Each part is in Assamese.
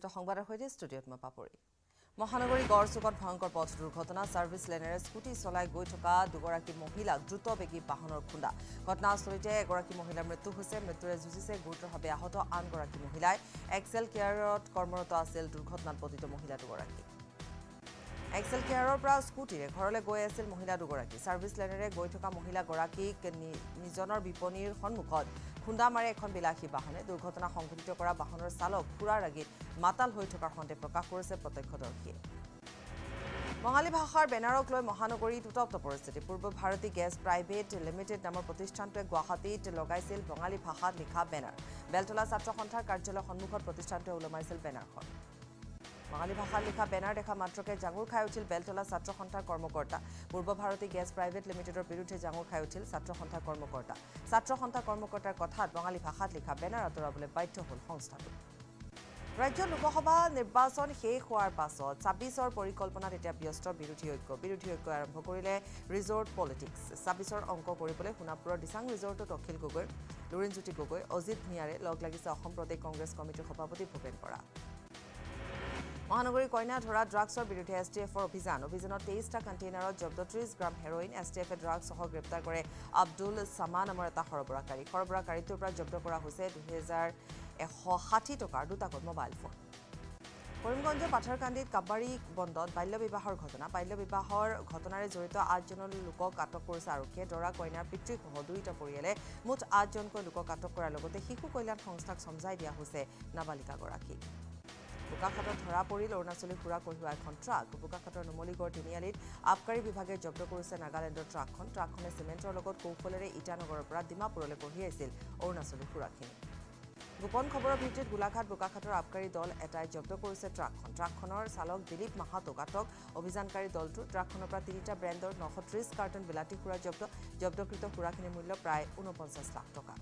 বিস্তাৰিত সংবাদৰ সৈতে ষ্টুডিঅ'ত মই পাপৰি মহানগৰী গড় চুকত ভয়ংকৰ পথ দুৰ্ঘটনা সাৰ্ভিস লেনেৰে স্কুটি চলাই গৈ থকা দুগৰাকী মহিলাক দ্ৰুতবেগী বাহনৰ খুন্দা ঘটনাস্থলীতে এগৰাকী মহিলাৰ মৃত্যু হৈছে মৃত্যুৰে যুঁজিছে গুৰুতৰভাৱে আহত আনগৰাকী মহিলাই এক্সেল কেয়াৰত কৰ্মৰত আছিল দুৰ্ঘটনাত পতিত মহিলা দুগৰাকী এক্সেল কেয়াৰৰ পৰা স্কুটিৰে ঘৰলৈ গৈ আছিল মহিলা দুগৰাকী সাৰ্ভিস লেনেৰে গৈ থকা মহিলা গৰাকীক নিজনৰ বিপণীৰ সন্মুখত খুন্দা মাৰে এখন বিলাসী বাহনে দুৰ্ঘটনা সংঘটিত কৰা বাহনৰ চালক খুৰাৰ আগিত মাতাল হৈ থকাৰ সন্দেহ প্ৰকাশ কৰিছে প্ৰত্যক্ষদৰ্শীয়ে বঙালী ভাষাৰ বেনাৰক লৈ মহানগৰীত উত্তপ্ত পৰিস্থিতি পূৰ্ব ভাৰতী গেছ প্ৰাইভেট লিমিটেড নামৰ প্ৰতিষ্ঠানটোৱে গুৱাহাটীত লগাইছিল বঙালী ভাষাত লিখা বেনাৰ বেলতলা ছাত্ৰ সন্থাৰ কাৰ্যালয়ৰ সন্মুখত প্ৰতিষ্ঠানটোৱে ওলমাইছিল বেনাৰখন বঙালী ভাষাত লিখা বেনাৰ দেখা মাত্ৰকে জাঙুৰ খাই উঠিল বেলতলা ছাত্ৰ সন্থাৰ কৰ্মকৰ্তা পূৰ্ব ভাৰতী গেছ প্ৰাইভেট লিমিটেডৰ বিৰুদ্ধে জাঙুৰ খাই উঠিল ছাত্ৰ সন্থাৰ কৰ্মকৰ্তাৰ কথাত বঙালী ভাষাত লিখা বেনাৰ আঁতৰাবলৈ বাধ্য হ'ল সংস্থাটো ৰাজ্য লোকসভা নিৰ্বাচন শেষ হোৱাৰ পাছত ২৬ৰ পৰিকল্পনাত এতিয়া ব্যস্ত বিৰোধী ঐক্য আৰম্ভ কৰিলে ৰিজৰ্ট পলিটিক্স ২৬ৰ অংক কৰিবলৈ সোণাপুৰৰ দিচাং ৰিজৰ্টত অখিল গগৈ লুৰিণজ্যোতি গগৈ অজিত ভূঞাৰে লগ লাগিছে অসম প্ৰদেশ কংগ্ৰেছ কমিটিৰ সভাপতি ভূপেন বৰা মহানগৰী কইনা ধৰা ড্ৰাগছৰ বিৰুদ্ধে এছটিএফৰ অভিযানত ২৩টা কণ্টেইনাৰত জব্দ ৩০ গ্ৰাম হেৰোইন এছটিএফে ড্ৰাগছ সহ গ্ৰেপ্তাৰ কৰে আব্দুল সামা নামৰ এটা সৰবৰাহকাৰীটোৰ পৰা জব্দ কৰা হৈছে ২,১৬০ টকাৰ দুটাকৈ মোবাইল ফোন কৰিমগঞ্জৰ পাথাৰকান্দিত কাবাৰী বন্দত বাল্য বিবাহৰ ঘটনাৰে জড়িত ৮জন লোকক আটক কৰিছে আৰক্ষীয়ে দৰা কইনাৰ পিতৃসহ দুয়োটা পৰিয়ালে মুঠ ৮জনকৈ লোকক আটক কৰাৰ লগতে শিশু কল্যাণ সংস্থাক সমজাই দিয়া হৈছে নাবালিকাগৰাকীক বোকাখাটত ধৰা পৰিল অৰুণাচলী সুৰা কঢ়িওৱা এখন ট্ৰাক বোকাখাটৰ নুমলীগড় তিনিআলিত আবকাৰী বিভাগে জব্দ কৰিছে নাগালেণ্ডৰ ট্ৰাকখনে চিমেণ্টৰ লগত কৌশলেৰে ইটানগৰৰ পৰা ডিমাপুৰলৈ কঢ়িয়াইছিল অৰুণাচলী সুৰাখিনি গোপন খবৰৰ ভিত্তিত গোলাঘাট বোকাখাটৰ আবকাৰী দল এটাই জব্দ কৰিছে ট্ৰাকখনৰ চালক দিলীপ মাহাতোক আটক অভিযানকাৰী দলটো ট্ৰাকখনৰ পৰা ৩টা ব্ৰেণ্ডৰ ৯৩০ কাৰ্টন বিলাতী সুৰা জব্দকৃত সুৰাখিনিৰ মূল্য প্ৰায় ৪৯ লাখ টকা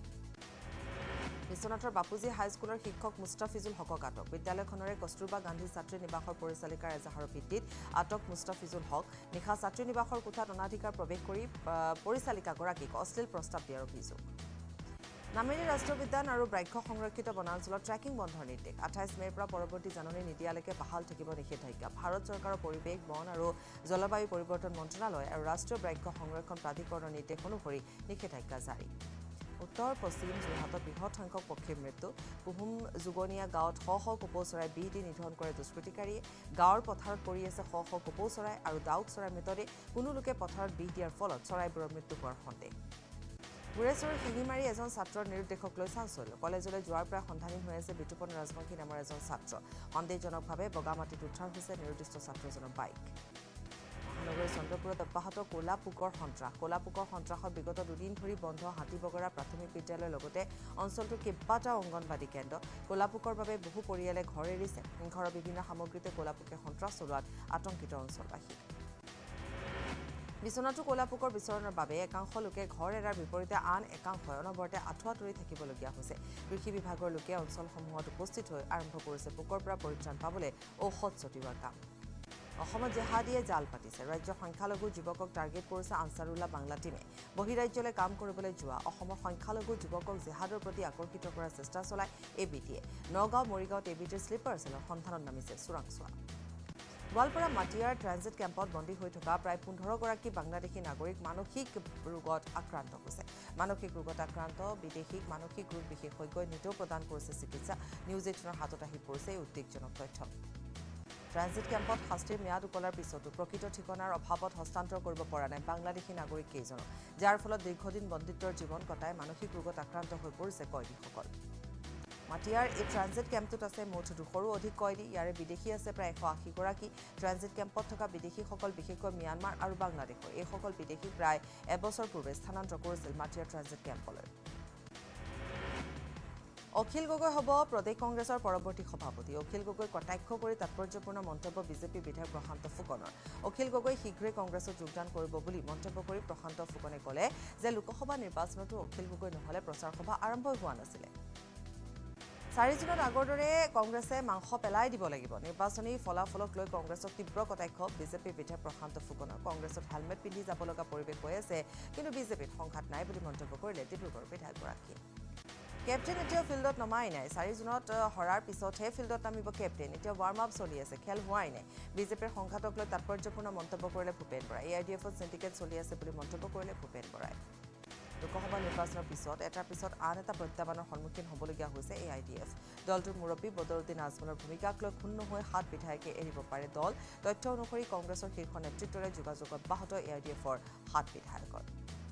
বিশ্বনাথৰ বাপুজী হাইস্কুলৰ শিক্ষক মুস্তাফিজুল হকক আটক বিদ্যালয়খনৰে কস্তুৰবা গান্ধী ছাত্ৰী নিবাসৰ পৰিচালিকাৰ এজাহাৰৰ ভিত্তিত আটক মুস্তাফিজুল হক নিশা ছাত্ৰী নিবাসৰ কোঠাত অনাধিকাৰ প্ৰৱেশ কৰি পৰিচালিকাগৰাকীক অশ্লীল প্ৰস্তাৱ দিয়াৰ অভিযোগ নামেৰি ৰাষ্ট্ৰীয় উদ্যান আৰু ব্ৰাক্ষ্য সংৰক্ষিত বনাঞ্চলত ট্ৰেকিং বন্ধৰ নিৰ্দেশ ২৮ মেৰ পৰা পৰৱৰ্তী জাননী নিদিয়ালৈকে বাহাল থাকিব নিষেধাজ্ঞা ভাৰত চৰকাৰৰ পৰিৱেশ বন আৰু জলবায়ু পৰিৱৰ্তন মন্ত্ৰালয় আৰু ৰাষ্ট্ৰীয় ব্ৰাক্ষ্য সংৰক্ষণ প্ৰাধিকৰণৰ নিৰ্দেশ অনুসৰি নিষেধাজ্ঞা জাৰি উত্তৰ পশ্চিম যোৰহাটত বৃহৎ সংখ্যক পক্ষীৰ মৃত্যু কুহুম যুগনীয়া গাঁৱত শ শ কপৌ চৰাই বিহ দি নিধন কৰে দুষ্কৃতিকাৰীয়ে গাঁৱৰ পথাৰত পৰি আছে শ শ কপৌ চৰাই আৰু ডাউক চৰাইৰ মৃতদেহ কোনো লোকে পথাৰত বিহ দিয়াৰ ফলত চৰাইবোৰৰ মৃত্যু হোৱাৰ সন্দেহ গুৰেশ্বৰৰ শিঙিমাৰী এজন ছাত্ৰৰ নিৰুদ্দেশক লৈ চাঞ্চল্য কলেজলৈ যোৱাৰ পৰা সন্ধানহীন হৈ আছে বিতুপন ৰাজবংশী নামৰ এজন ছাত্ৰ সন্দেহজনকভাৱে বগামাটিত উদ্ধাৰ হৈছে নিৰুদ্দিষ্ট ছাত্ৰজনৰ বাইক মহানগৰীৰ চন্দ্ৰপুৰত অব্যাহত ক'লা পোকৰ সন্ত্ৰাসত বিগত দুদিন ধৰি বন্ধ হাতীবগৰা প্ৰাথমিক বিদ্যালয়ৰ লগতে অঞ্চলটোৰ কেইবাটাও অংগনবাদী কেন্দ্ৰ ক'লা পোকৰ বাবে বহু পৰিয়ালে ঘৰ এৰিছে ঘৰৰ বিভিন্ন সামগ্ৰীতে ক'লা পোকে সন্ত্ৰাস চলোৱাত আতংকিত অঞ্চলবাসী বিচনাটো ক'লা পোকৰ বিচৰণৰ বাবে একাংশ লোকে ঘৰ এৰাৰ বিপৰীতে আন একাংশই অনবৰতে আঁঠুৱা তৰি থাকিবলগীয়া হৈছে কৃষি বিভাগৰ লোকে অঞ্চলসমূহত উপস্থিত হৈ আৰম্ভ কৰিছে পোকৰ পৰা পৰিত্ৰাণ পাবলৈ ঔষধ ছটিওৱাৰ কাম অসমত জেহাদীয়ে জাল পাতিছে ৰাজ্যৰ সংখ্যালঘু যুৱকক টাৰ্গেট কৰিছে আনসাৰুল্লাহ বাংলা টীমে বহিৰাজ্যলৈ কাম কৰিবলৈ যোৱা অসমৰ সংখ্যালঘু যুৱকক জেহাদৰ প্ৰতি আকৰ্ষিত কৰাৰ চেষ্টা চলাই এবিটিয়ে নগাঁও মৰিগাঁৱত এবিটিৰ স্লিপাৰ চেলৰ সন্ধানত নামিছে চোৰাংচোৱা গোৱালপাৰা মাটিয়াৰ ট্ৰানজিট কেম্পত বন্দী হৈ থকা প্ৰায় ১৫গৰাকী বাংলাদেশী নাগৰিক মানসিক ৰোগত আক্ৰান্ত হৈছে মানসিক ৰোগত আক্ৰান্ত বিদেশীক মানসিক ৰোগ বিশেষজ্ঞই নিজেও প্ৰদান কৰিছে চিকিৎসা নিউজ18ৰ হাতত আহি পৰিছে এই উদ্বেগজনক তথ্য ট্ৰানজিট কেম্পত শাস্তিৰ ম্যাদ উকলাৰ পিছতো প্ৰকৃত ঠিকনাৰ অভাৱত হস্তান্তৰ কৰিব পৰা নাই বাংলাদেশী নাগৰিক কেইজনক যাৰ ফলত দীৰ্ঘদিন বন্দীত্বৰ জীৱন কটাই মানসিক ৰোগত আক্ৰান্ত হৈ পৰিছে কয়দীসকল মাটিয়াৰ এই ট্ৰানজিট কেম্পটোত আছে মুঠ ২০০ৰো অধিক কয়দী ইয়াৰে বিদেশী আছে প্ৰায় ১৮০গৰাকী ট্ৰানজিট কেম্পত থকা বিদেশীসকল বিশেষকৈ ম্যানমাৰ আৰু বাংলাদেশৰ এইসকল বিদেশী প্ৰায় এবছৰ পূৰ্বে স্থানান্তৰ কৰিছিল মাটিয়াৰ ট্ৰানজিট কেম্পলৈ অখিল গগৈ হ'ব প্ৰদেশ কংগ্ৰেছৰ পৰৱৰ্তী সভাপতি অখিল গগৈ কটাক্ষ কৰি তাৎপৰ্যপূৰ্ণ মন্তব্য বিজেপি বিধায়ক প্ৰশান্ত ফুকনৰ অখিল গগৈ শীঘ্ৰেই কংগ্ৰেছত যোগদান কৰিব বুলি মন্তব্য কৰি প্ৰশান্ত ফুকনে ক'লে যে লোকসভা নিৰ্বাচনতো অখিল গগৈ নহলে প্ৰচাৰ সভা আৰম্ভ হোৱা নাছিলে ৪ জুনত আগৰ দৰে কংগ্ৰেছে মাংস পেলাই দিব লাগিব নিৰ্বাচনী ফলাফলক লৈ কংগ্ৰেছক তীব্ৰ কটাক্ষ বিজেপি বিধায়ক প্ৰশান্ত ফুকনৰ কংগ্ৰেছত হেলমেট পিন্ধি যাব লগা পৰিৱেশ হৈ আছে কিন্তু বিজেপিত সংঘাত নাই বুলি মন্তব্য কৰিলে ডিব্ৰুগড়ৰ বিধায়কগৰাকীয়ে কেপ্টেইন এতিয়া ফিল্ডত নমাই নাই 4 জুনত হৰাৰ পিছতহে ফিল্ডত নামিব কেপ্টেইন এতিয়া ৱাৰ্ম আপ চলি আছে খেল হোৱাই নাই বিজেপিৰ সংঘাতক লৈ তাৎপৰ্যপূৰ্ণ মন্তব্য কৰিলে ভূপেন বৰাই এআইডিএফত সিন্ডিকেট চলি আছে বুলি মন্তব্য কৰিলে ভূপেন বৰাই লোকসভা নিৰ্বাচনৰ পিছত এটাৰ পিছত আন এটা প্ৰত্যাহ্বানৰ সন্মুখীন হ'বলগীয়া হৈছে এআইডিএফ দলটোৰ মুৰব্বী বদৰুদ্দিন আজমলৰ ভূমিকাক লৈ ক্ষুণ্ণ হৈ 7 বিধায়কে এৰিব পাৰে দল তথ্য অনুসৰি কংগ্ৰেছৰ শীৰ্ষ নেতৃত্বৰে যোগাযোগ অব্যাহত এআইডিএফৰ 7 বিধায়কৰ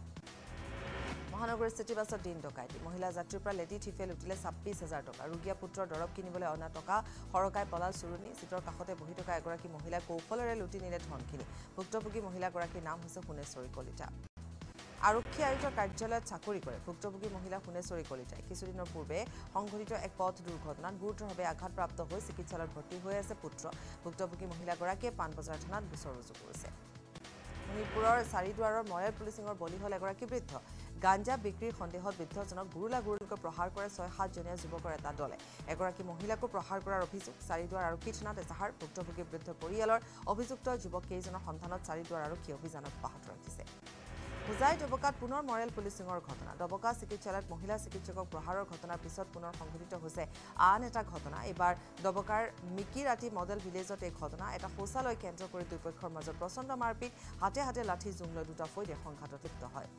মহানগৰীৰ চিটি বাছত দিন ডকাইতি মহিলা যাত্ৰীৰ পৰা লেডি থিফে লুটিলে 26,000 টকা ৰুগীয়া পুত্ৰৰ দৰৱ কিনিবলৈ অনা টকা হৰকাই পলাল চুৰুনি চিটৰ কাষতে বহি থকা এগৰাকী মহিলাই কৌশলেৰে লুটি নিলে ধনখিনি ভুক্তভোগী মহিলাগৰাকীৰ নাম হৈছে সোণেশ্বৰী কলিতা আৰক্ষী আয়ুক্তৰ কাৰ্যালয়ত চাকৰি কৰে ভুক্তভোগী মহিলা সোণেশ্বৰী কলিতাই কিছুদিনৰ পূৰ্বে সংঘটিত এক পথ দুৰ্ঘটনাত গুৰুতৰভাৱে আঘাতপ্ৰাপ্ত হৈ চিকিৎসালয়ত ভৰ্তি হৈ আছে পুত্ৰ ভুক্তভোগী মহিলাগৰাকীয়ে পাণবজাৰ থানাত গোচৰ ৰুজু কৰিছে মণিপুৰৰ চাৰিদুৱাৰৰ মৰেল পুলিচিঙৰ বলি হ'ল এগৰাকী বৃদ্ধ গাঞ্জা বিক্ৰীৰ সন্দেহত বৃদ্ধজনক গুৰুলাগুৰুকৈ প্ৰহাৰ কৰে 6-7 জনীয়া যুৱকৰ এটা দলে এগৰাকী মহিলাকো প্ৰহাৰ কৰাৰ অভিযোগ চাৰিদুৱাৰ আৰক্ষী থানাত এজাহাৰ ভুক্তভোগী বৃদ্ধ পৰিয়ালৰ অভিযুক্ত যুৱক কেইজনৰ সন্ধানত চাৰিদুৱাৰ আৰক্ষী অভিযান অব্যাহত ৰাখিছে হুজাই ডবকাত পুনৰ মৰেল পুলিচিঙৰ ঘটনা ডবকা চিকিৎসালয়ত মহিলা চিকিৎসকক প্ৰহাৰৰ ঘটনাৰ পিছত পুনৰ সংঘটিত হৈছে আন এটা ঘটনা এবাৰ ডবকাৰ মিকিৰাতি মডেল ভিলেজত এই ঘটনা এটা শৌচালয় কেন্দ্ৰ কৰি দুপক্ষৰ মাজত প্ৰচণ্ড মাৰপিট হাতে হাতে লাঠি জোং লৈ দুটা ফৈদে সংঘাতত লিপ্ত হয়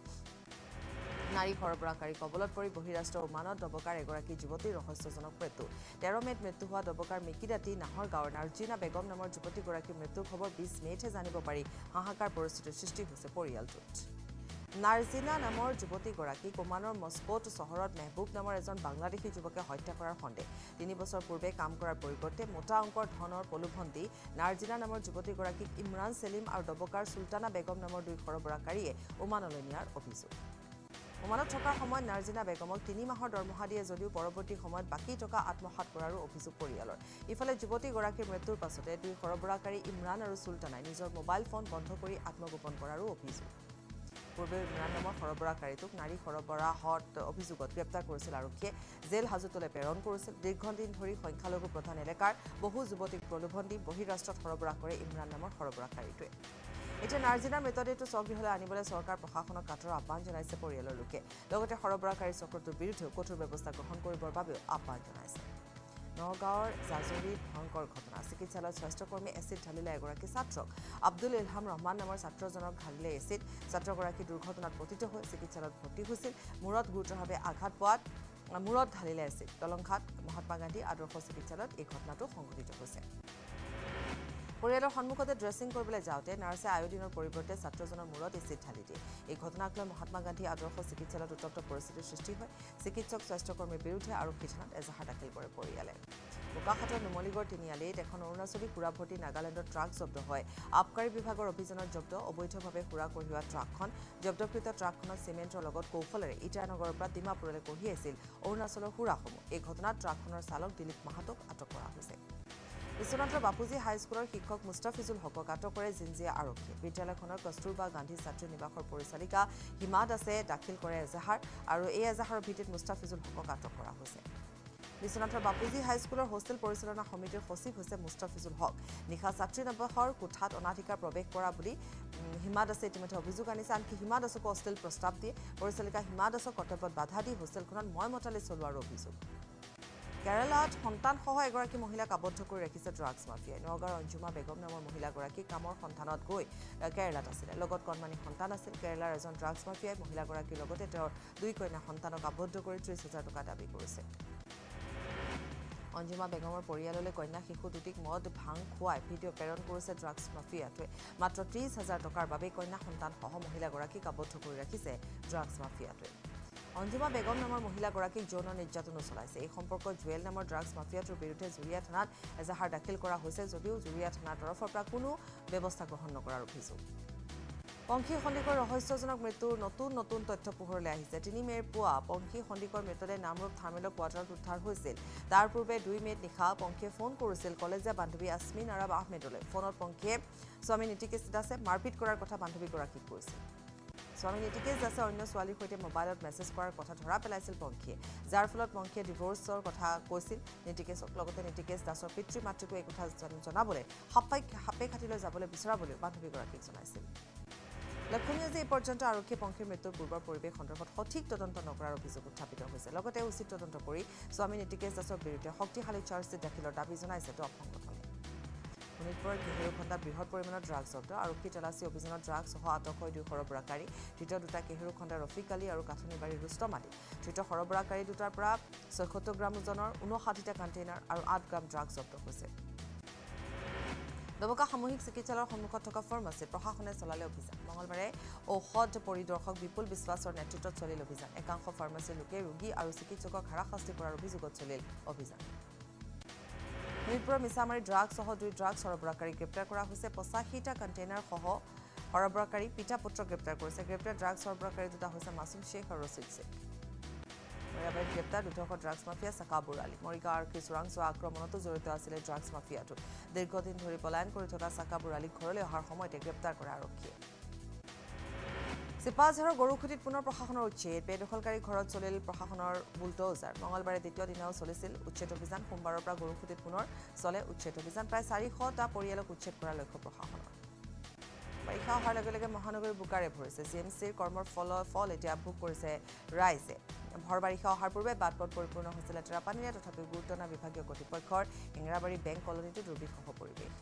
নাৰী সৰবৰাহকাৰী কবলত পৰি বহিৰাষ্ট্ৰ উমানত ডবকাৰ এগৰাকী যুৱতীৰ ৰহস্যজনক মৃত্যু 13 মেত মৃত্যু হোৱা ডবকাৰ মিকিৰাতি নাহৰ গাঁৱৰ নাৰ্জিনা বেগম নামৰ যুৱতীগৰাকীৰ মৃত্যুৰ খবৰ 20 মেতহে জানিব পাৰি হাহাকাৰ পৰিস্থিতিৰ সৃষ্টি হৈছে পৰিয়ালটোত নাৰ্জিনা নামৰ যুৱতীগৰাকীক ওমানৰ মস্কোত চহৰত মেহবুব নামৰ এজন বাংলাদেশী যুৱকে হত্যা কৰাৰ সন্দেহ 3 বছৰ পূৰ্বে কাম কৰাৰ পৰিৱৰ্তে মোটা অংকৰ ধনৰ প্ৰলোভন দি নাৰ্জিনা নামৰ যুৱতীগৰাকীক ইমৰান সেলিম আৰু ডবকাৰ সুলতানা বেগম নামৰ দুই সৰবৰাহকাৰীয়ে ওমানলৈ নিয়াৰ অভিযোগ ওমানত থকাৰ সময়ত নাৰ্জিনা বেগমক 3 মাহৰ দৰমহা দিয়ে যদিও পৰৱৰ্তী সময়ত বাকী টকা আত্মসাৎ কৰাৰো অভিযোগ পৰিয়ালৰ ইফালে যুৱতীগৰাকীৰ মৃত্যুৰ পাছতে দুই সৰবৰাহকাৰী ইমৰান আৰু সুলতানাই নিজৰ মোবাইল ফোন বন্ধ কৰি আত্মগোপন কৰাৰো অভিযোগ পূৰ্বে ইমৰান নামৰ সৰবৰাহকাৰীটোক নাৰী সৰবৰাহত অভিযোগত গ্ৰেপ্তাৰ কৰিছিল আৰক্ষীয়ে জেল হাজতলৈ প্ৰেৰণ কৰিছিল দীৰ্ঘদিন ধৰি সংখ্যালঘু প্ৰধান এলেকাৰ বহু যুৱতীক প্ৰলোভন দি বহিৰাষ্ট্ৰত সৰবৰাহ কৰে ইমৰান নামৰ সৰবৰাহকাৰীটোৱে এতিয়া নাৰ্জিনাৰ মৃতদেহটো স্বগৃহলৈ আনিবলৈ চৰকাৰ প্ৰশাসনক কাটৰ আহ্বান জনাইছে পৰিয়ালৰ লোকে লগতে সৰবৰাহকাৰী চক্ৰটোৰ বিৰুদ্ধেও কঠোৰ ব্যৱস্থা গ্ৰহণ কৰিবৰ বাবেও আহ্বান জনাইছে নগাঁৱৰ জাজৰিত ভয়ংকৰ ঘটনা চিকিৎসালয়ত স্বাস্থ্যকৰ্মী এচিড ঢালিলে এগৰাকী ছাত্ৰক আব্দুল ইলহাম ৰহমান নামৰ ছাত্ৰজনক ঢালিলে এচিড ছাত্ৰগৰাকী দুৰ্ঘটনাত পতিত হৈ চিকিৎসালয়ত ভৰ্তি হৈছিল মূৰত গুৰুতৰভাৱে আঘাত পোৱাত মূৰত ঢালিলে এচিড দলংঘাট মহাত্মা গান্ধী আদৰ্শ চিকিৎসালয়ত এই ঘটনাটো সংঘটিত হৈছে পৰিয়ালৰ সন্মুখতে ড্ৰেছিং কৰিবলৈ যাওঁতে নাৰ্ছে আয়োডিনৰ পৰিৱৰ্তে ছাত্ৰজনৰ মূৰত এচিড ঢালি দিয়ে এই ঘটনাক লৈ মহাত্মা গান্ধী আদৰ্শ চিকিৎসালয়ত উত্তপ্ত পৰিস্থিতিৰ সৃষ্টি হয় চিকিৎসক স্বাস্থ্যকৰ্মীৰ বিৰুদ্ধে আৰক্ষী থানাত এজাহাৰ দাখিল কৰে পৰিয়ালে বোকাখাটৰ নুমলীগড় তিনিআলিত এখন অৰুণাচলী সুৰাভৰ্তি নাগালেণ্ডৰ ট্ৰাক জব্দ হয় আবকাৰী বিভাগৰ অভিযানত জব্দ অবৈধভাৱে সুৰা কঢ়িওৱা ট্ৰাকখন জব্দকৃত ট্ৰাকখনত চিমেণ্টৰ লগত কৌশলেৰে ইটানগৰৰ পৰা ডিমাপুৰলৈ কঢ়িয়াইছিল অৰুণাচলৰ সুৰাসমূহ এই ঘটনাত ট্ৰাকখনৰ চালক দিলীপ মাহাতক আটক কৰা হৈছে বিশ্বনাথৰ বাপুজী হাইস্কুলৰ শিক্ষক মুস্তাফিজুল হকক আটক কৰে জিঞ্জিয়া আৰক্ষীয়ে বিদ্যালয়খনৰ কস্তুৰবা গান্ধী ছাত্ৰী নিবাসৰ পৰিচালিকা হিমা দাসে দাখিল কৰে এজাহাৰ আৰু এই এজাহাৰৰ ভিত্তিত মুস্তাফিজুল হকক আটক কৰা হৈছে বিশ্বনাথৰ বাপুজী হাইস্কুলৰ হোষ্টেল পৰিচালনা সমিতিৰ সচিব হৈছে মুস্তাফিজুল হক নিশা ছাত্ৰী নিবাসৰ কোঠাত অনাধিকাৰ প্ৰৱেশ কৰা বুলি হিমা দাসে ইতিমধ্যে অভিযোগ আনিছে আনকি হিমা দাসক হোষ্টেল প্ৰস্তাৱ দিয়ে পৰিচালিকা হিমা দাসক কৰ্তব্যত বাধা দি হোষ্টেলখনত মতালি চলোৱাৰ অভিযোগ কেৰালাত সন্তানসহ এগৰাকী মহিলাক আবদ্ধ কৰি ৰাখিছে ড্ৰাগছ মাফিয়াই নগাঁৱৰ অঞ্জুমা বেগম নামৰ মহিলাগৰাকী কামৰ সন্ধানত গৈ কেৰালাত আছিলে লগত কণমানি সন্তান আছিল কেৰালাৰ এজন ড্ৰাগছ মাফিয়াই মহিলাগৰাকীৰ লগতে তেওঁৰ 2 কন্যা সন্তানক আবদ্ধ কৰি 30,000 টকা দাবী কৰিছে অঞ্জুমা বেগমৰ পৰিয়াললৈ কন্যা শিশু দুটিক মদ ভাং খুৱাই ভিডিঅ' প্ৰেৰণ কৰিছে ড্ৰাগছ মাফিয়াটোৱে মাত্ৰ 30,000 টকাৰ বাবে কন্যা সন্তানসহ মহিলাগৰাকীক আবদ্ধ কৰি ৰাখিছে ড্ৰাগছ মাফিয়াটোৱে অঞ্জুমা বেগম নামৰ মহিলাগৰাকীক যৌন নিৰ্যাতনো চলাইছে এই সম্পৰ্কত জুৱেল নামৰ ড্ৰাগছ মাফিয়াটোৰ বিৰুদ্ধে জুৰিয়া থানাত এজাহাৰ দাখিল কৰা হৈছে যদিও জুৰিয়া থানাৰ তৰফৰ পৰা কোনো ব্যৱস্থা গ্ৰহণ নকৰাৰ অভিযোগ পংখী সন্দিকৰ ৰহস্যজনক মৃত্যুৰ নতুন তথ্য পোহৰলৈ আহিছে 3 মেৰ পুৱা পংখী সন্দিকৰ মৃতদেহ নামৰূপ থাৰ্মেলৰ কোৱাৰ্টাৰত উদ্ধাৰ হৈছিল তাৰ পূৰ্বে 2 মেত নিশা পংখীয়ে ফোন কৰিছিল কলেজীয়া বান্ধৱী আসমিন আৰাব আহমেদলৈ ফোনত পংখীয়ে স্বামী নীতিকেশ দাসে মাৰপিট কৰাৰ কথা বান্ধৱীগৰাকীক কৈছিল স্বামী নীতিকেশ দাসে অন্য ছোৱালীৰ সৈতে মোবাইলত মেছেজ কৰাৰ কথা ধৰা পেলাইছিল পংখীয়ে যাৰ ফলত পংখীয়ে ডিভোৰ্চৰ কথা কৈছিল নীতিকেশক লগতে নীতিকেশ দাসৰ পিতৃ মাতৃকো এই কথা জনাবলৈ সাপে খাটিলৈ যাবলৈ বিচৰা বুলি বান্ধৱীগৰাকীক জনাইছিল লক্ষণীয় যে এই পৰ্যন্ত আৰক্ষী পংখীৰ মৃত্যুৰ পূৰ্বৰ পৰিৱেশ সন্দৰ্ভত সঠিক তদন্ত নকৰাৰ অভিযোগ উত্থাপিত হৈছে লগতে উচিত তদন্ত কৰি স্বামী নীতিকেশ দাসৰ বিৰুদ্ধে শক্তিশালী চাৰ্জশ্বিট দাখিলৰ দাবী জনাইছে দপ সংগঠনে শোণিতপুৰৰ কেহেৰুখণ্ডাত বৃহৎ পৰিমাণৰ ড্ৰাগছ জব্দ আৰক্ষী তালাচী অভিযানত ড্ৰাগছসহ আটক হয় 2 সৰবৰাহকাৰী তৃতীয় দুটা কেহেৰুখণ্ডাৰ ৰফিক আলী আৰু কাঠনিবাৰীৰ ৰুস্তম আলী তৃতীয় সৰবৰাহকাৰী দুটাৰ পৰা 76 গ্ৰাম ওজনৰ 59টা কণ্টেইনাৰ আৰু 8 গ্ৰাম ড্ৰাগছ জব্দ হৈছে দবকা সামূহিক চিকিৎসালয়ৰ সন্মুখত থকা ফাৰ্মাচীত প্ৰশাসনে চলালে অভিযান মঙলবাৰে ঔষধ পৰিদৰ্শক বিপুল বিশ্বাসৰ নেতৃত্বত চলিল অভিযান একাংশ ফাৰ্মাচীৰ লোকে ৰোগী আৰু চিকিৎসকক হাৰাশাস্তি কৰাৰ অভিযোগত চলিল অভিযান শোণিতপুৰৰ মিছামাৰী ড্ৰাগছসহ 2 ড্ৰাগছ সৰবৰাহকাৰী গ্ৰেপ্তাৰ কৰা হৈছে 85টা কণ্টেইনাৰ সহ সৰবৰাহকাৰী পিতা পুত্ৰ গ্ৰেপ্তাৰ কৰিছে গ্ৰেপ্তাৰ ড্ৰাগছ সৰবৰাহকাৰী দুটা হৈছে মাছুম শেখ আৰু ৰচিদ শেখ মৰিয়াবাৰীত গ্ৰেপ্তাৰ দুধকৰ ড্ৰাগছ মাফিয়া সাকাবুৰ আলী মৰিগাঁও আৰক্ষী চোৰাংচোৱা আক্ৰমণতো জড়িত আছিল ড্ৰাগছ মাফিয়াটো দীৰ্ঘদিন ধৰি পলায়ন কৰি থকা সাকাবুৰ আলীক ঘৰলৈ অহাৰ সময়তে গ্ৰেপ্তাৰ কৰে আৰক্ষীয়ে চিপাঝাৰৰ গৰুখুটিত পুনৰ প্ৰশাসনৰ উচ্ছেদ বেদখলকাৰী ঘৰত চলিল প্ৰশাসনৰ বুলডোজাৰ মঙলবাৰে দ্বিতীয় দিনাও চলিছিল উচ্ছেদ অভিযান সোমবাৰৰ পৰা গৰুখুটিত পুনৰ চলে উচ্ছেদ অভিযান প্ৰায় 400টা পৰিয়ালক উচ্ছেদ কৰাৰ লক্ষ্য প্ৰশাসনৰ বাৰিষা অহাৰ লগে লগে মহানগৰী বুকাৰে ভৰিছে জিএমচিৰ কৰ্মৰ ফল এতিয়া ভোগ কৰিছে ৰাইজে ভৰ বাৰিষা অহাৰ পূৰ্বে বাটপথ পৰিপূৰ্ণ হৈছিল লেতেৰা পানীৰে তথাপিও গুৰুত্ব নাই বিভাগীয় কৰ্তৃপক্ষৰ হেঙেৰাবাৰী বেংক কলনীটো দুৰ্বিষহ পৰিৱেশ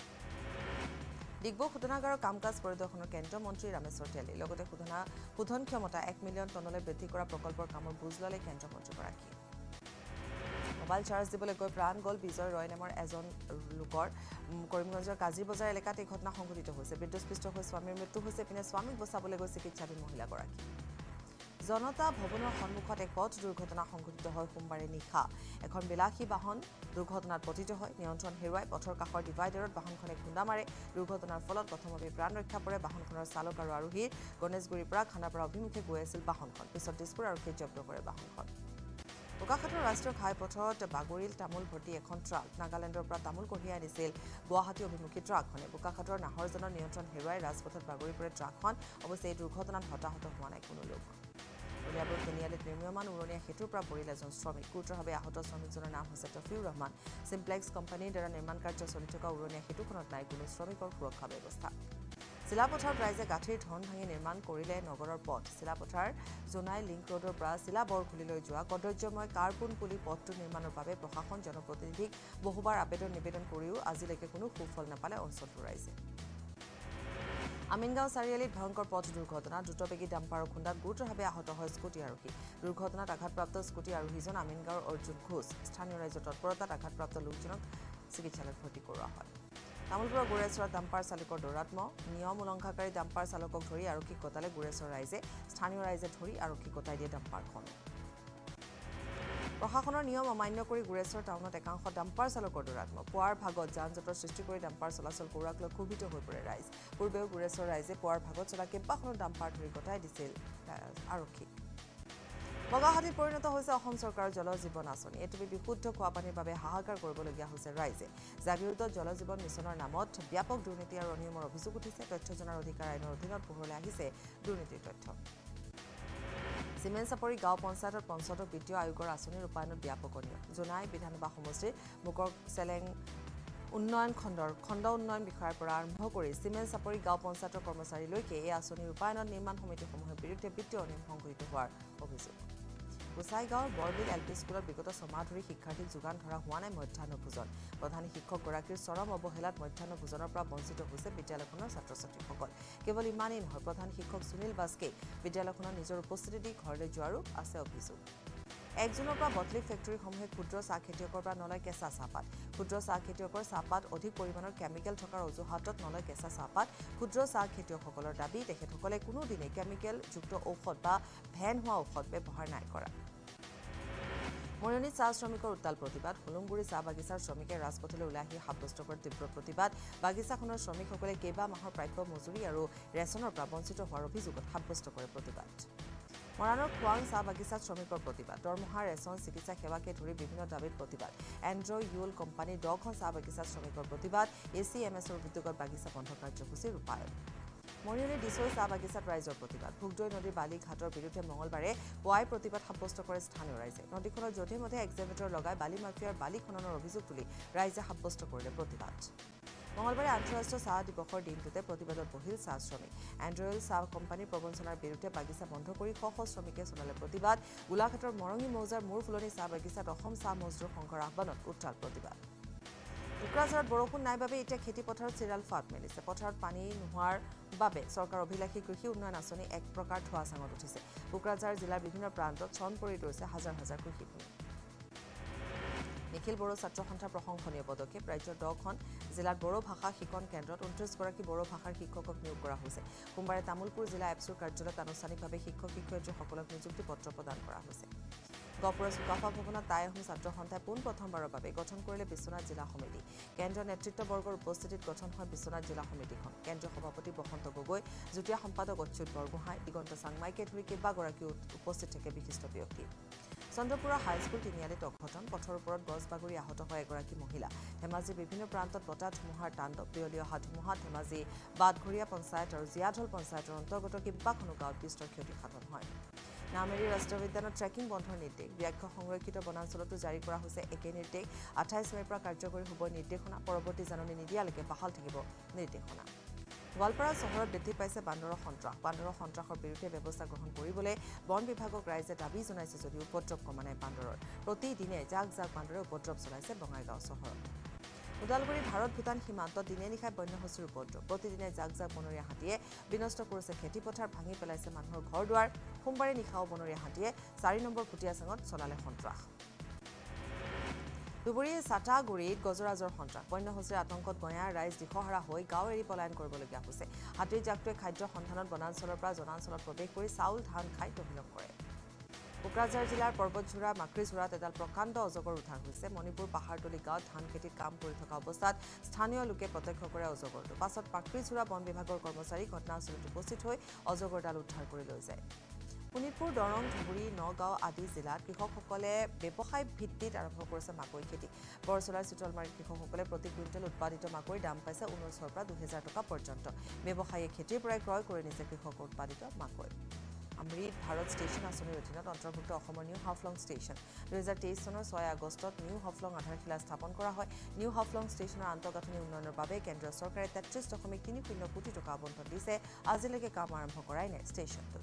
ডিগবৈ শোধনাগাৰৰ কাম-কাজ পৰিদৰ্শনৰ কেন্দ্ৰীয় মন্ত্ৰী ৰামেশ্বৰ তেলী লগতে শোধন ক্ষমতা 1 মিলিয়ন টনলৈ বৃদ্ধি কৰা প্ৰকল্পৰ কামৰ বুজ ল'লে কেন্দ্ৰীয় মন্ত্ৰীগৰাকী মোবাইল চাৰ্জ দিবলৈ গৈ প্ৰাণ গ'ল বিজয় ৰয় নামৰ এজন লোকৰ কৰিমগঞ্জৰ কাজিৰ বজাৰ এলেকাত এই ঘটনা সংঘটিত হৈছে বিদ্যুৎস্পৃষ্ট হৈ স্বামীৰ মৃত্যু হৈছে পিনে স্বামীক বচাবলৈ গৈ চিকিৎসাধীন মহিলাগৰাকী জনতা ভৱনৰ সন্মুখত এক পথ দুৰ্ঘটনা সংঘটিত হয় সোমবাৰে নিশা এখন বিলাসী বাহন দুৰ্ঘটনাত পতিত হয় নিয়ন্ত্ৰণ হেৰুৱাই পথৰ কাষৰ ডিভাইডাৰত বাহনখনে খুন্দা মাৰে দুৰ্ঘটনাৰ ফলত প্ৰথমতে প্ৰাণ ৰক্ষা পৰে বাহনখনৰ চালক আৰু আৰোহীৰ গণেশগুৰিৰ পৰা খানাপাৰা অভিমুখে গৈ আছিল বাহনখন পিছত দিছপুৰ আৰক্ষীয়ে জব্দ কৰে বাহনখন বোকাখাটৰ ৰাষ্ট্ৰীয় ঘাইপথত বাগৰিল তামোল ভৰ্তি এখন ট্ৰাক নাগালেণ্ডৰ পৰা তামোল কঢ়িয়াই আনিছিল গুৱাহাটী অভিমুখী ট্ৰাকখনে বোকাখাটৰ নাহৰজনৰ নিয়ন্ত্ৰণ হেৰুৱাই ৰাজপথত বাগৰি পৰে ট্ৰাকখন অৱশ্যে এই দুৰ্ঘটনাত হতাহত হোৱা নাই কোনো লোক উলিয়াবৰ তিনিআলিত নিৰ্মীয়মান উৰণীয়া সেতুৰ পৰা পৰিল এজন শ্ৰমিক গুৰুতৰভাৱে আহত শ্ৰমিকজনৰ নাম হৈছে টফিউৰ ৰহমান চিম্প্লেক্স কোম্পানীৰ দ্বাৰা নিৰ্মাণ কাৰ্য চলি থকা উৰণীয়া সেতুখনত নাই কোনো শ্ৰমিকৰ সুৰক্ষা ব্যৱস্থা চিলাপথাৰত ৰাইজে গাঁঠিৰ ধন ভাঙি নিৰ্মাণ কৰিলে নগৰৰ পথ চিলাপথাৰ জোনাই লিংক ৰোডৰ পৰা চিলা বৰখুলিলৈ যোৱা কদৰ্যময় কাৰ্পুন পুলি পথটো নিৰ্মাণৰ বাবে প্ৰশাসন জনপ্ৰতিনিধিক বহুবাৰ নিবেদন কৰিও আজিলৈকে কোনো সুফল নাপালে অঞ্চলটোৰ ৰাইজে আমিনগাঁও চাৰিআলিত ভয়ংকৰ পথ দুৰ্ঘটনা দ্ৰুতবেগী ডাম্পাৰৰ খুন্দাত গুৰুতৰভাৱে আহত হয় স্কুটি আৰোহী দুৰ্ঘটনাত আঘাতপ্ৰাপ্ত স্কুটি আৰোহীজন আমিনগাঁৱৰ অৰ্জুন ঘোষ স্থানীয় ৰাইজৰ তৎপৰতাত আঘাতপ্ৰাপ্ত লোকজনক চিকিৎসালয়ত ভৰ্তি কৰোৱা হয় তামোলপুৰৰ গুৰেশ্বৰত ডাম্পাৰ চালকৰ দৌৰাত্ম নিয়ম উলংঘাকাৰী ডাম্পাৰ চালকক ধৰি আৰক্ষীক গতালে গুৰেশ্বৰ ৰাইজে স্থানীয় ৰাইজে ধৰি আৰক্ষীক গতাই দিয়ে ডাম্পাৰখন প্ৰশাসনৰ নিয়ম অমান্য কৰি গুৰেশ্বৰ টাউনত একাংশ ডাম্পাৰ চালকৰ দৌৰাত্ম পুৱাৰ ভাগত যান জঁটৰ সৃষ্টি কৰি ডাম্পাৰ চলাচল কৰোৱাক লৈ ক্ষোভিত হৈ পৰে ৰাইজ পূৰ্বেও গুৰেশ্বৰ ৰাইজে পুৱাৰ ভাগত চলা কেইবাখনো ডাম্পাৰ ধৰি গতাই দিছিল আৰক্ষীক বগাহাটীত পৰিণত হৈছে অসম চৰকাৰৰ জল জীৱন আঁচনি এটুপি বিশুদ্ধ খোৱা পানীৰ বাবে হাহাকাৰ কৰিবলগীয়া হৈছে ৰাইজে যাৰ বিৰুদ্ধত জল জীৱন মিছনৰ নামত ব্যাপক দুৰ্নীতি আৰু অনিয়মৰ অভিযোগ উঠিছে তথ্য জনাৰ অধিকাৰ আইনৰ অধীনত পোহৰলৈ আহিছে দুৰ্নীতিৰ তথ্য চিমেণ্ট চাপৰি গাঁও পঞ্চায়তৰ পঞ্চায়তৰ বিত্তীয় আয়োগৰ আঁচনি ৰূপায়ণত ব্যাপক অনিয়ম জোনাই বিধানসভা সমষ্টিৰ মুকৰ চেলেং উন্নয়ন খণ্ড উন্নয়ন বিষয়াৰ পৰা আৰম্ভ কৰি চিমেণ্ট চাপৰি গাঁও পঞ্চায়তৰ কৰ্মচাৰীলৈকে এই আঁচনি ৰূপায়ণত নিৰ্মাণ সমিতিসমূহৰ বিৰুদ্ধে বিত্তীয় অনিয়ম সংঘটিত হোৱাৰ অভিযোগ গোসাইগাঁৱৰ বৰবিল এল পি স্কুলত বিগত ছমাহ ধৰি শিক্ষাৰ্থীক যোগান ধৰা হোৱা নাই মধ্যাহ্ন ভোজন প্ৰধান শিক্ষকগৰাকীৰ চৰম অৱহেলাত মধ্যাহ্ন ভোজনৰ পৰা বঞ্চিত হৈছে বিদ্যালয়খনৰ ছাত্ৰ ছাত্ৰীসকল কেৱল ইমানেই নহয় প্ৰধান শিক্ষক সুনীল বাস্কে বিদ্যালয়খনৰ নিজৰ উপস্থিতি দি ঘৰলৈ যোৱাৰো আছে অভিযোগ 1 জুনৰ পৰা বটলি ফেক্টৰীসমূহে ক্ষুদ্ৰ চাহ খেতিয়কৰ পৰা নলয় কেঁচা চাহপাত ক্ষুদ্ৰ চাহ খেতিয়কৰ চাহপাত অধিক পৰিমাণৰ কেমিকেল থকাৰ অজুহাতত নলয় কেঁচা চাহপাত ক্ষুদ্ৰ চাহ খেতিয়কসকলৰ দাবী তেখেতসকলে কোনো দিনে কেমিকেলযুক্ত ঔষধ বা ভেন হোৱা ঔষধ ব্যৱহাৰ নাই কৰা মৰিয়নিত চাহ শ্ৰমিকৰ উত্তাল প্ৰতিবাদ হুলুংগুৰি চাহ বাগিচাৰ শ্ৰমিকে ৰাজপথলৈ ওলাই আহি সাব্যস্ত কৰে তীব্ৰ প্ৰতিবাদ বাগিচাখনৰ শ্ৰমিকসকলে কেইবা মাহৰ প্ৰাপ্য মজুৰি আৰু ৰেচনৰ পৰা বঞ্চিত হোৱাৰ অভিযোগত সাব্যস্ত কৰে প্ৰতিবাদ মৰাণৰ খোৱাং চাহ বাগিচাত শ্ৰমিকৰ প্ৰতিবাদ দৰমহা ৰেচন চিকিৎসা সেৱাকে ধৰি বিভিন্ন দাবীত প্ৰতিবাদ এন্ড্ৰয় ইউল কোম্পানীৰ 10খন চাহ বাগিচাত শ্ৰমিকৰ প্ৰতিবাদ এচিএমএছৰ উদ্যোগত বাগিচা বন্ধ কাৰ্যসূচী ৰূপায়ণ মৰিয়নিৰ দিছৈ চাহ বাগিচাত ৰাইজৰ প্ৰতিবাদ ভোগদৈ নদীৰ বালি ঘাটৰ বিৰুদ্ধে মঙলবাৰে পুৱাই প্ৰতিবাদ সাব্যস্ত কৰে স্থানীয় ৰাইজে নদীখনৰ যধে মধে এক্সিবিটৰ লগাই বালি মাফিয়াৰ বালি খননৰ অভিযোগ তুলি ৰাইজে সাব্যস্ত কৰিলে প্ৰতিবাদ মঙলবাৰে আন্তঃৰাষ্ট্ৰীয় চাহ দিৱসৰ দিনটোতে প্ৰতিবাদত বহিল চাহ শ্ৰমিক এণ্ড্ৰয়েল চাহ কোম্পানীৰ প্ৰবঞ্চনাৰ বিৰুদ্ধে বাগিচা বন্ধ কৰি শ শ শ্ৰমিকে চলালে প্ৰতিবাদ গোলাঘাটৰ মৰঙী মৌজাৰ মূৰ ফুলনি চাহ বাগিচাত অসম চাহ মজদুৰ সংঘৰ আহ্বানত উত্তাল প্ৰতিবাদ কোকৰাঝাৰত বৰষুণ নাই বাবে এতিয়া খেতি পথাৰত চিৰাল ফাট মেলিছে পথাৰত পানী নোহোৱাৰ বাবে চৰকাৰ অভিলাষী কৃষি উন্নয়ন আঁচনি এক প্ৰকাৰ ধোঁৱা চাঙত উঠিছে কোকৰাঝাৰ জিলাৰ বিভিন্ন প্ৰান্তত চন পৰি ৰৈছে হাজাৰ হাজাৰ কৃষিভূমি নিখিল বড়ো ছাত্ৰ সন্থাৰ প্ৰশংসনীয় পদক্ষেপ ৰাজ্যৰ 10খন জিলাত বড়ো ভাষা শিক্ষণ কেন্দ্ৰত 29গৰাকী বড়ো ভাষাৰ শিক্ষকক নিয়োগ কৰা হৈছে সোমবাৰে তামুলপুৰ জিলা এপছুৰ কাৰ্যালয়ত আনুষ্ঠানিকভাৱে শিক্ষক শিক্ষয়িত্ৰীসকলক নিযুক্তি পত্ৰ প্ৰদান কৰা হৈছে গহপুৰৰ চুকাফা ভৱনত টাই আহোম ছাত্ৰ সন্থাই প্ৰথমবাৰৰ বাবে গঠন কৰিলে বিশ্বনাথ জিলা সমিতি কেন্দ্ৰীয় নেতৃত্ববৰ্গৰ উপস্থিতিত গঠন হয় বিশ্বনাথ জিলা সমিতিখন কেন্দ্ৰীয় সভাপতি বসন্ত গগৈ যুটীয়া সম্পাদক অচ্যুত বৰগোহাঁই দিগন্ত চাংমাইকে ধৰি কেইবাগৰাকীও উপস্থিত থাকে বিশিষ্ট ব্যক্তি চন্দ্ৰপুৰৰ হাইস্কুল তিনিআলিত অঘটন পথৰ ওপৰত গছ বাগৰি আহত হয় এগৰাকী মহিলা ধেমাজিৰ বিভিন্ন প্ৰান্তত বতাহ ধুমুহাৰ তাণ্ডৱ বিয়লি অহা ধুমুহাত ধেমাজি বাটঘৰীয়া পঞ্চায়ত আৰু জিয়াঢল পঞ্চায়তৰ অন্তৰ্গত কেইবাখনো গাঁৱত বিস্তৰ ক্ষতি সাধন হয় নামেৰি ৰাষ্ট্ৰীয় উদ্যানত ট্ৰেকিং বন্ধৰ নিৰ্দেশ ব্যাঘ্ৰ সংৰক্ষিত বনাঞ্চলতো জাৰি কৰা হৈছে একে নিৰ্দেশ 28 মেৰ পৰা কাৰ্যকৰী হ'ব নিৰ্দেশনা পৰৱৰ্তী জাননী নিদিয়ালৈকে বাহাল থাকিব নিৰ্দেশনা গোৱালপাৰা চহৰত বৃদ্ধি পাইছে বান্দৰৰ সন্ত্ৰাসৰ বিৰুদ্ধে ব্যৱস্থা গ্ৰহণ কৰিবলৈ বন বিভাগক ৰাইজে দাবী জনাইছে যদিও উপদ্ৰৱ কমা নাই বান্দৰৰ প্ৰতিদিনে জাক জাক বান্দৰে উপদ্ৰৱ চলাইছে বঙাইগাঁও চহৰত উদালগুৰি ভাৰত ভূটান সীমান্তত দিনে নিশাই বন্যহস্তীৰ উপদ্ৰৱ প্ৰতিদিনে জাক জাক বনৰীয়া হাতীয়ে বিনষ্ট কৰিছে খেতিপথাৰ ভাঙি পেলাইছে মানুহৰ ঘৰ দুৱাৰ সোমবাৰে নিশাও বনৰীয়া হাতীয়ে 4 নম্বৰ ফুটিয়াচাঙত চলালে সন্ত্ৰাস ধুবুৰী চাটাগুৰিত গজৰাজৰ সন্ত্ৰাস বন্যহস্তীৰ আতংকত গঞাৰ ৰাইজ দিশহাৰা হৈ গাঁও এৰি পলায়ন কৰিবলগীয়া হৈছে হাতীৰ জাকটোৱে খাদ্যৰ সন্ধানত বনাঞ্চলৰ পৰা জনাঞ্চলত প্ৰৱেশ কৰি চাউল ধান খাই তহিলং কৰে কোকৰাঝাৰ জিলাৰ পৰ্বতঝোৰা মাকৰিঝোৰাত এডাল প্ৰকাণ্ড অজগৰ উদ্ধাৰ হৈছে মণিপুৰ পাহাৰতলী গাঁৱত ধান খেতিত কাম কৰি থকা অৱস্থাত স্থানীয় লোকে প্ৰত্যক্ষ কৰে অজগৰটো পাছত মাকৰিঝোৰা বন বিভাগৰ কৰ্মচাৰী ঘটনাস্থলীত উপস্থিত হৈ অজগৰডাল উদ্ধাৰ কৰি লৈ যায় শোণিতপুৰ দৰং ধুবুৰী নগাঁও আদি জিলাত কৃষকসকলে ব্যৱসায় ভিত্তিত আৰম্ভ কৰিছে মাকৈ খেতি বৰচলাৰ চিতলমাৰীৰ কৃষকসকলে প্ৰতি কুইণ্টেল উৎপাদিত মাকৈৰ দাম পাইছে 1900 পৰা 2000 টকা পৰ্যন্ত ব্যৱসায়ীয়ে খেতিৰ পৰাই ক্ৰয় কৰি নিছে কৃষকৰ উৎপাদিত মাকৈ অমৃত ভাৰত ষ্টেচন আঁচনিৰ অধীনত অন্তৰ্ভুক্ত অসমৰ নিউ হাফলং ষ্টেচন 2023 চনৰ 6 আগষ্টত নিউ হাফলং আধাৰশিলা স্থাপন কৰা হয় নিউ হাফলং ষ্টেচনৰ আন্তঃগাঁথনি উন্নয়নৰ বাবে কেন্দ্ৰীয় চৰকাৰে 33.30 কোটি টকা আবণ্টন দিছে আজিলৈকে কাম আৰম্ভ কৰাই নাই ষ্টেচনটো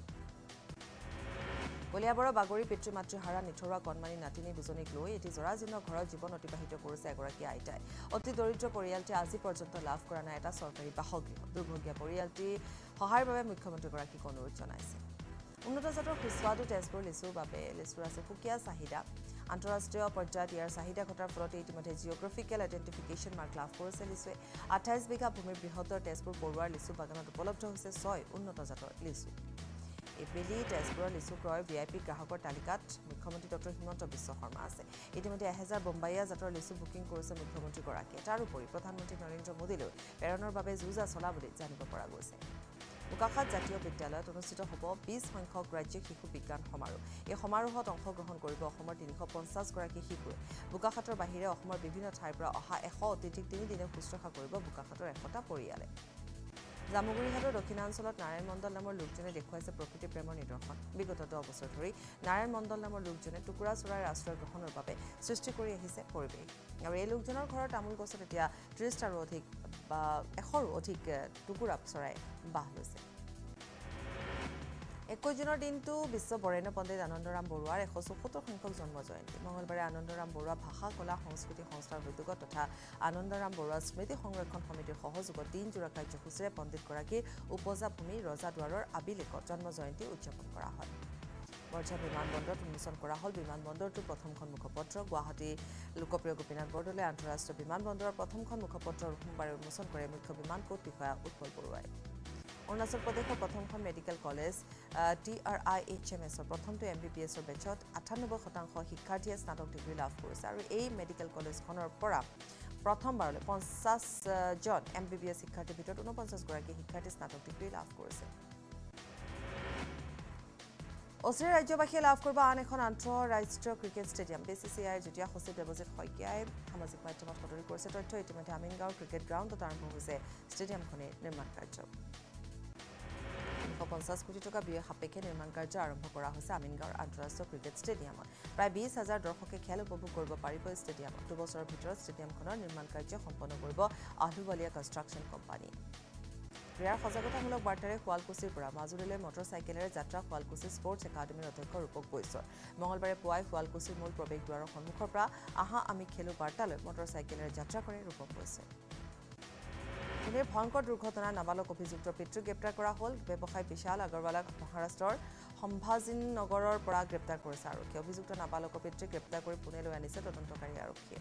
কলিয়াবৰৰ বাগৰি পিতৃ মাতৃ হাৰা নিথৰুৱা কণমানি নাতিনী দুজনীক লৈ এটি জৰাজীৰ্ণ ঘৰত জীৱন অতিবাহিত কৰিছে এগৰাকী আইতাই অতি দৰিদ্ৰ পৰিয়ালটোৱে আজি পৰ্যন্ত লাভ কৰা নাই এটা চৰকাৰী বাসগৃহ দুৰ্ভগীয়া পৰিয়ালটি সহায়ৰ বাবে মুখ্যমন্ত্ৰীগৰাকীক অনুৰোধ জনাইছে উন্নত জাতৰ সুস্বাদু তেজপুৰ লিচুৰ বাবে লিচুৰ আছে সুকীয়া চাহিদা আন্তঃৰাষ্ট্ৰীয় পৰ্যায়ত ইয়াৰ চাহিদা ঘটাৰ ফলতে ইতিমধ্যে জিঅ'গ্ৰাফিকেল আইডেণ্টিফিকেশ্যন মাৰ্ক লাভ কৰিছে লিচুৱে 28 বিঘা ভূমিৰ বৃহত্তৰ তেজপুৰ পৰুৱাৰ লিচু বাগানত উপলব্ধ হৈছে 6 উন্নত জাতৰ লিচু এবেলি তেজপুৰৰ লিচু ক্ৰয়ৰ ভিআইপি গ্ৰাহকৰ তালিকাত মুখ্যমন্ত্ৰী ডক্টৰ হিমন্ত বিশ্ব শৰ্মা আছে ইতিমধ্যে 1000 বোম্বাইয়া জাতৰ লিচু বুকিং কৰিছে মুখ্যমন্ত্ৰীগৰাকীয়ে তাৰোপৰি প্ৰধানমন্ত্ৰী নৰেন্দ্ৰ মোদীলৈ প্ৰেৰণৰ বাবে যুঁজা চলা বুলি জানিব পৰা গৈছে বোকাখাত জাতীয় বিদ্যালয়ত অনুষ্ঠিত হ'ব 20 সংখ্যক ৰাজ্যিক শিশু বিজ্ঞান সমাৰোহ এই সমাৰোহত অংশগ্ৰহণ কৰিব অসমৰ 350 গৰাকী শিশুৱে বোকাখাতৰ বাহিৰে অসমৰ বিভিন্ন ঠাইৰ পৰা অহা 100 অতিথিক 3 দিনে শুশ্ৰূষা কৰিব বোকাখাতৰ 100টা পৰিয়ালে জামুগুৰিহাটৰ দক্ষিণাঞ্চলত নাৰায়ণ মণ্ডল নামৰ লোকজনে দেখুৱাইছে প্ৰকৃতি প্ৰেমৰ নিদৰ্শন বিগত 10 বছৰ ধৰি নাৰায়ণ মণ্ডল নামৰ লোকজনে টুকুৰা চৰাইৰ আশ্ৰয় গ্ৰহণৰ বাবে সৃষ্টি কৰি আহিছে পৰিৱেশ আৰু এই লোকজনৰ ঘৰৰ তামোল গছত এতিয়া 30টাৰো অধিক বা 100ৰো অধিক টুকুৰা চৰাই বাহ লৈছে 21 জুনৰ দিনটো বিশ্ব বৰেণ্য পণ্ডিত আনন্দৰাম বৰুৱাৰ 174 সংখ্যক জন্ম জয়ন্তী মঙলবাৰে আনন্দৰাম বৰুৱা ভাষা কলা সংস্কৃতি সংস্থাৰ উদ্যোগত তথা আনন্দৰাম বৰুৱা স্মৃতি সংৰক্ষণ সমিতিৰ সহযোগত দিনজোৰা কাৰ্যসূচীৰে পণ্ডিতগৰাকীৰ উপজা ভূমি ৰজাদুৱাৰৰ আবিলেকত জন্ম জয়ন্তী উদযাপন কৰা হয় বৰঝাৰ বিমানবন্দৰত উন্মোচন কৰা হ'ল বিমানবন্দৰটোৰ প্ৰথমখন মুখপত্ৰ গুৱাহাটী লোকপ্ৰিয় গোপীনাথ বৰদলৈ আন্তঃৰাষ্ট্ৰীয় বিমানবন্দৰৰ প্ৰথমখন মুখপত্ৰ সোমবাৰে উন্মোচন কৰে মুখ্য বিমান কোড বিষয়া উৎপল বৰুৱাই অৰুণাচল প্ৰদেশৰ প্ৰথমখন মেডিকেল কলেজ TRIHMSৰ প্ৰথমটো MBBSৰ বেচত 98% শিক্ষাৰ্থীয়ে স্নাতক ডিগ্ৰী লাভ কৰিছে আৰু এই মেডিকেল কলেজখনৰ পৰা প্ৰথমবাৰলৈ 50 জন MBBS শিক্ষাৰ্থীৰ ভিতৰত 49 গৰাকী শিক্ষাৰ্থী স্নাতক ডিগ্ৰী লাভ কৰিছে অস্ট্ৰেলিয়া ৰাজ্যবাসীয়ে লাভ কৰিব আন এখন আন্তঃৰাষ্ট্ৰীয় ক্ৰিকেট ষ্টেডিয়াম BCCIৰ যুটীয়া সচিব দেৱজিৎ শইকীয়াই সামাজিক মাধ্যমত সদৰি কৰিছে তথ্য ইতিমধ্যে আমিনগাঁৱৰ ক্ৰিকেট গ্ৰাউণ্ডত আৰম্ভ হৈছে ষ্টেডিয়ামখনৰ নিৰ্মাণ কাৰ্য 350 কোটি টকা ব্যয় সাপেক্ষে নিৰ্মাণ কাৰ্য আৰম্ভ কৰা হৈছে আমিনগাঁৱৰ আন্তঃৰাষ্ট্ৰীয় ক্ৰিকেট ষ্টেডিয়ামত প্ৰায় 20,000 দৰ্শকে খেল উপভোগ কৰিব পাৰিব ষ্টেডিয়ামত 2 বছৰৰ ভিতৰত ষ্টেডিয়ামখনৰ নিৰ্মাণ কাৰ্য সম্পন্ন কৰিব আহলুৱালিয়া কনষ্ট্ৰাকচন কোম্পানী ক্ৰীড়াৰ সজাগতামূলক বাৰ্তাৰে শুৱালকুছিৰ পৰা মাজুলীলৈ মটৰচাইকেলেৰে যাত্ৰা শুৱালকুছি স্পৰ্টছ একাডেমীৰ অধ্যক্ষ ৰূপক বৈশ্বৰ মঙলবাৰে পুৱাই শুৱালকুছিৰ মূল প্ৰৱেশদ্বাৰৰ সন্মুখৰ পৰা আহা আমি খেলো বাৰ্তালৈ মটৰচাইকেলেৰে যাত্ৰা কৰে ৰূপক বৈশ্বৰ পুনেৰ ভয়ংকৰ দুৰ্ঘটনাৰ নাবালক অভিযুক্তৰ পিতৃক গ্ৰেপ্তাৰ কৰা হ'ল ব্যৱসায়ী বিশাল আগৰৱালাক মহাৰাষ্ট্ৰৰ সম্ভাজীনগৰৰ পৰা গ্ৰেপ্তাৰ কৰিছে আৰক্ষীয়ে অভিযুক্ত নাবালকৰ পিতৃক গ্ৰেপ্তাৰ কৰি পুনেলৈ আনিছে তদন্তকাৰী আৰক্ষীয়ে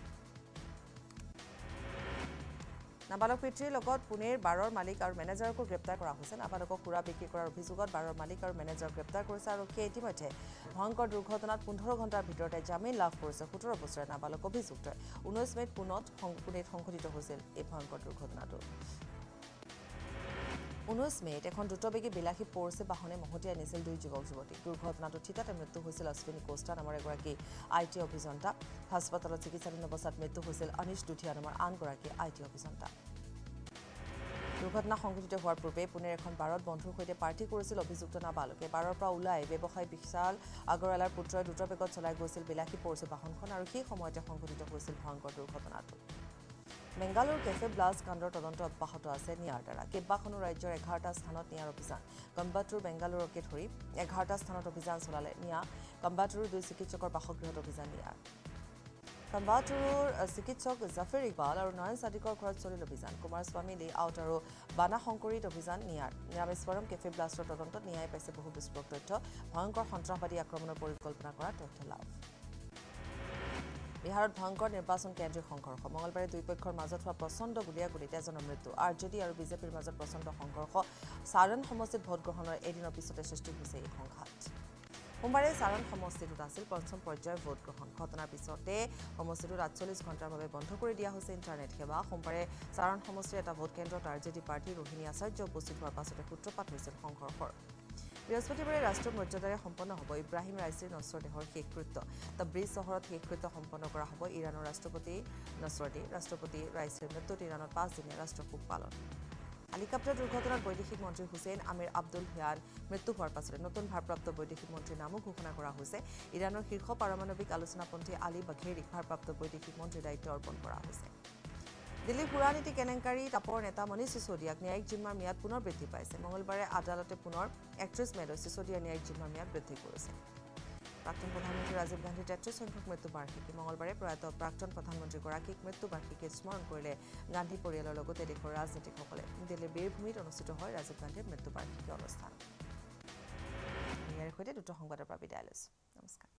নাবালক পিতৃৰ লগত পুনেৰ বাৰৰ মালিক আৰু মেনেজাৰকো গ্ৰেপ্তাৰ কৰা হৈছে নাবালকক সুৰা বিক্ৰী কৰাৰ অভিযোগত বাৰৰ মালিক আৰু মেনেজাৰক গ্ৰেপ্তাৰ কৰিছে আৰক্ষীয়ে ইতিমধ্যে ভয়ংকৰ দুৰ্ঘটনাত 15 ঘণ্টাৰ ভিতৰতে জামিন লাভ কৰিছে 17 বছৰীয়া নাবালক অভিযুক্তই 19 মেত পুনেত সংঘটিত হৈছিল এই ভয়ংকৰ দুৰ্ঘটনাটো 19 মেত এখন দ্ৰুতবেগী বিলাসী পৰ্ছে বাহনে মহতিয়াই আনিছিল দুই যুৱক যুৱতী দুৰ্ঘটনাটো থিতাতে মৃত্যু হৈছিল অশ্বিনী কোষ্টা নামৰ এগৰাকী আইটি অভিযন্তা হাস্পতালত চিকিৎসাধীন অৱস্থাত মৃত্যু হৈছিল অনিশ দুধিয়া নামৰ আনগৰাকী আইটি অভিযন্তা দুৰ্ঘটনা সংঘটিত হোৱাৰ পূৰ্বে পুনেৰ এখন বাৰত বন্ধুৰ সৈতে পাৰ্টি কৰিছিল অভিযুক্ত নাবালকে বাৰৰ পৰা ওলাই ব্যৱসায়ী বিশাল আগৰৱালাৰ পুত্ৰই দ্ৰুতবেগত চলাই গৈছিল বিলাসী পৰ্ছে বাহনখন আৰু সেই সময়তে সংঘটিত হৈছিল ভয়ংকৰ দুৰ্ঘটনাটো বেংগালুৰু কেফে ব্লাষ্ট কাণ্ডৰ তদন্ত অব্যাহত আছে নিয়াৰ দ্বাৰা কেইবাখনো ৰাজ্যৰ 11টা স্থানত নিয়াৰ অভিযান কম্বাটুৰ বেংগালুৰুকে ধৰি 11টা স্থানত অভিযান চলালে নিয়া কম্বাটুৰুৰ দুই চিকিৎসকৰ বাসগৃহত অভিযান নিয়াৰ কম্বাটুৰুৰ চিকিৎসক জাফিৰ ইকবাল আৰু নয়ন সাদিকৰ ঘৰত চলিল অভিযান কুমাৰস্বামী লে আউট আৰু বানা শংকৰীত অভিযান নিয়াৰ ৰামেশ্বৰম কেফে ব্লাষ্টৰ তদন্তত নিয়াই পাইছে বহু বিস্ফোৰক তথ্য ভয়ংকৰ সন্ত্ৰাসবাদী আক্ৰমণৰ পৰিকল্পনা কৰা তথ্য লাভ বিহাৰত ভয়ংকৰ নিৰ্বাচন কেন্দ্ৰীয় সংঘৰ্ষ মঙলবাৰে দুই পক্ষৰ মাজত হোৱা প্ৰচণ্ড গুলীয়াগুলীত এজনৰ মৃত্যু আৰজেডি আৰু বিজেপিৰ মাজত প্ৰচণ্ড সংঘৰ্ষ সাৰণ সমষ্টিত ভোটগ্ৰহণৰ এদিনৰ পিছতে সৃষ্টি হৈছে এই সংঘাত সোমবাৰে সাৰণ সমষ্টিটোত আছিল পঞ্চম পৰ্যায়ৰ ভোটগ্ৰহণ ঘটনাৰ পিছতে সমষ্টিটোত 48 ঘণ্টাৰ বাবে বন্ধ কৰি দিয়া হৈছে ইণ্টাৰনেট সেৱা সোমবাৰে সাৰণ সমষ্টিৰ এটা ভোট কেন্দ্ৰত আৰজেডি প্ৰাৰ্থী ৰোহিণী আচাৰ্য উপস্থিত হোৱাৰ পাছতে সূত্ৰপাত হৈছিল সংঘৰ্ষৰ বৃহস্পতিবাৰে ৰাষ্ট্ৰীয় মৰ্যাদাৰে সম্পন্ন হ'ব ইব্ৰাহিম ৰাইচিৰ নশ্বৰ দেহৰ শেষকৃত্য ব্ৰিজ চহৰত শেষকৃত্য সম্পন্ন কৰা হ'ব ইৰাণৰ ৰাষ্ট্ৰপতি নছৰদী ৰাষ্ট্ৰপতি ৰাইচিৰ মৃত্যুত ইৰাণত 5 দিনীয়া ৰাষ্ট্ৰশোক পালন হেলিকপ্টাৰ দুৰ্ঘটনাত বৈদেশিক মন্ত্ৰী হুছেইন আমিৰ আব্দুল হিয়ান মৃত্যু হোৱাৰ পাছতে নতুন ভাৰপ্ৰাপ্ত বৈদেশিক মন্ত্ৰীৰ নামো ঘোষণা কৰা হৈছে ইৰাণৰ শীৰ্ষ পাৰমাণৱিক আলোচনাপন্থী আলী বাঘেৰিক ভাৰপ্ৰাপ্ত বৈদেশিক মন্ত্ৰীৰ দায়িত্ব অৰ্পণ কৰা হৈছে দিল্লীৰ সুৰানীতি কেলেংকাৰী তাপৰ নেতা মনীষ সিসোদিয়াক ন্যায়িক জিম্মাৰ ম্যাদ পুনৰ বৃদ্ধি পাইছে মঙলবাৰে আদালতে পুনৰ 31 মেলৈ সিসোদিয়াৰ ন্যায়িক জিম্মাৰ ম্যাদ বৃদ্ধি কৰিছে প্ৰাক্তন প্ৰধানমন্ত্ৰী ৰাজীৱ গান্ধীৰ 33 সংখ্যক মৃত্যু বাৰ্ষিকী মঙলবাৰে প্ৰয়াত প্ৰাক্তন প্ৰধানমন্ত্ৰীগৰাকীক মৃত্যু বাৰ্ষিকীত স্মৰণ কৰিলে গান্ধী পৰিয়ালৰ লগতে দেশৰ ৰাজনীতিকসকলে দিল্লীৰ বীৰভূমিত অনুষ্ঠিত হয় ৰাজীৱ গান্ধীৰ মৃত্যু বাৰ্ষিকী অনুষ্ঠান ইয়াৰ সৈতে দুটা সংবাদৰ পৰা বিদায় লৈছো নমস্কাৰ